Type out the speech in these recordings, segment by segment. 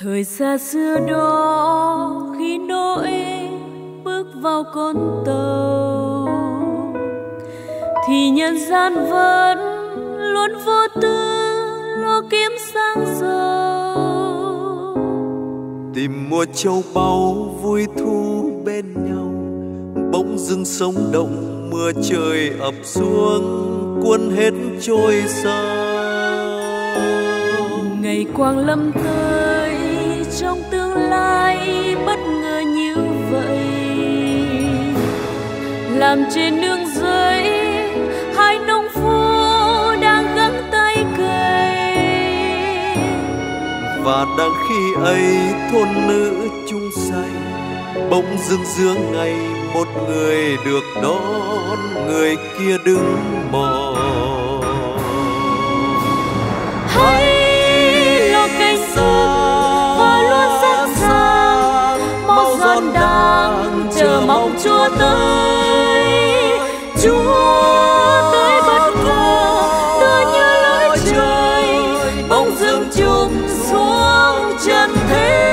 Thời xa xưa đó khi Noe bước vào con tàu thì nhân gian vẫn luôn vô tư lo kiếm sang giàu, tìm mua châu báu vui thu bên nhau. Bỗng dưng sông động mưa trời ập xuống cuốn hết trôi xa. Ngày quang lâm tới trong tương lai bất ngờ như vậy, làm trên nương rẫy hai nông phu đang gắng tay cày. Và đang khi ấy thôn nữ chung say, bỗng dưng giữa ngày một người được đón, người kia đứng mò. Hãy lo canh sức và luôn sẵn sàng, máu giòn đang chờ mong Chúa tới. Chúa tới bất ngờ tựa như lối trời, bỗng dưng chụp xuống trần thế.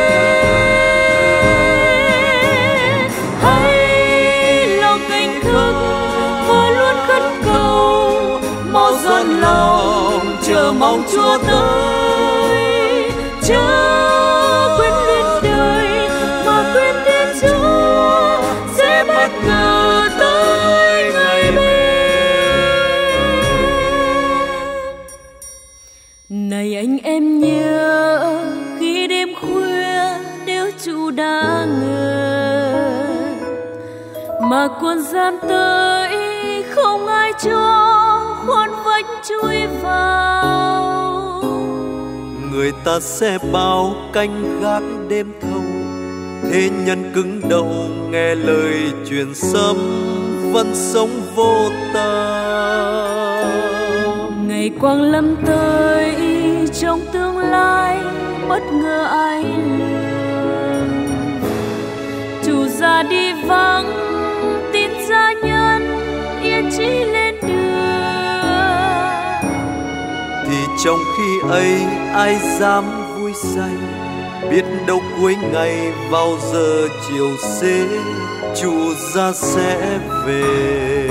Hãy lo canh thức và luôn khấn cầu, máu giòn lòng chờ mong Chúa tới. Chớ quên luyến đời mà quên tên Chúa, sẽ bất ngờ tới ngày bên. Này anh em nhớ khi đêm khuya nếu Chủ đã ngờ mà quân gian tới, không ai cho khuôn vách chui vào. Người ta sẽ bao canh gác đêm thâu, thế nhân cứng đầu nghe lời truyền sấm vẫn sống vô ta. Ngày quang lâm tới trong tương lai bất ngờ ai lường, Chủ ra đi vắng tin gia nhân yên chỉ lên đường. Thì trong khi ấy ai dám vui say, biết đâu cuối ngày vào giờ chiều xế Chủ ra sẽ về.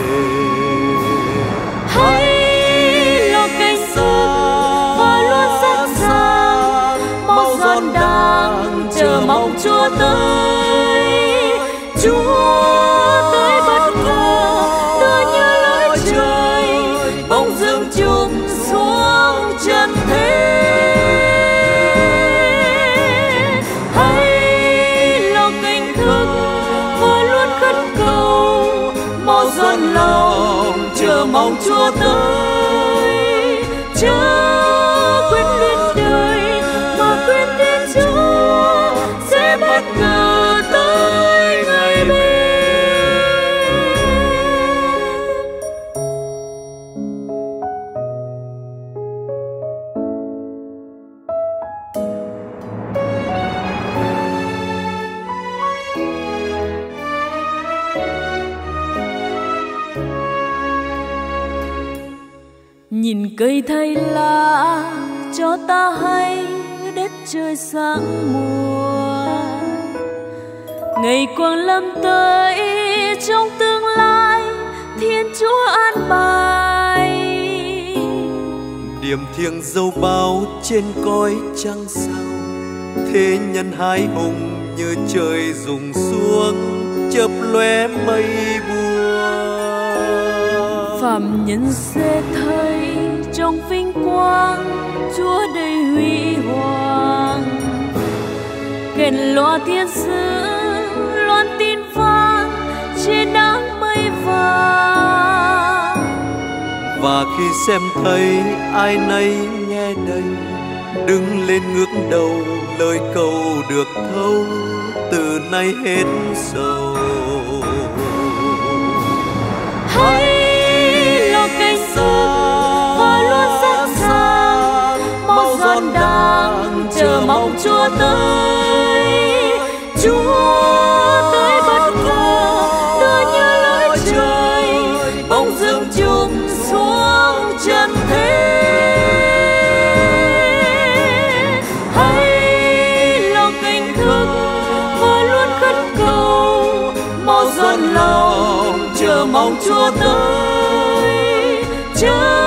Hãy lo canh sức và luôn sẵn sàng, máu giòn đang chờ mong Chúa tới. Chúa tới bất ngờ tựa như lối trời, bỗng dưng chụp xuống trần thế. Hãy lo canh thức và luôn khấn cầu, máu giòn lòng chờ mong Chúa tới. Chớ quên luyến đời mà quên tên Chúa, sẽ bất ngờ tới ngày bên. Nhìn cây thay lá cho ta hay đất trời sáng mùa, ngày quang lâm tới trong tương lai Thiên Chúa an bài. Điểm thiêng dâu bao trên cõi trăng sao, thế nhân hái hùng như trời rụng xuống chớp lóe mây buồn. Phạm nhân sẽ thấy trong vinh quang Chúa đầy huy hoàng, kèn loa thiên sứ loan tin vang trên áng mây vàng. Và khi xem thấy ai nấy nghe đây, đứng lên ngước đầu lời cầu được thâu, từ nay hết sầu. Hãy lo canh sức và luôn sẵn sàng, máu giòn đang chờ mong Chúa tới. Chúa tới bất ngờ tựa như lối trời, bỗng dưng chụp xuống trần thế. Hãy mong Chúa tới.